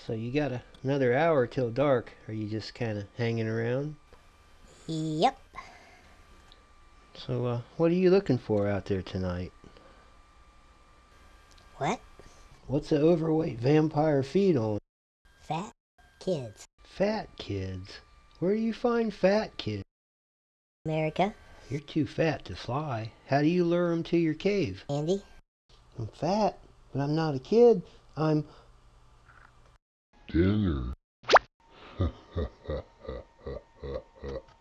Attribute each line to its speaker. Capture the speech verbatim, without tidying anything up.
Speaker 1: So you got a, another hour till dark. Are you just kind of hanging around?
Speaker 2: Yep.
Speaker 1: So, uh, what are you looking for out there tonight?
Speaker 2: What?
Speaker 1: What's an overweight vampire feed on?
Speaker 2: Fat kids.
Speaker 1: Fat kids? Where do you find fat kids?
Speaker 2: America.
Speaker 1: You're too fat to fly. How do you lure them to your cave?
Speaker 2: Andy.
Speaker 1: I'm fat, but I'm not a kid. I'm...
Speaker 3: Dinner.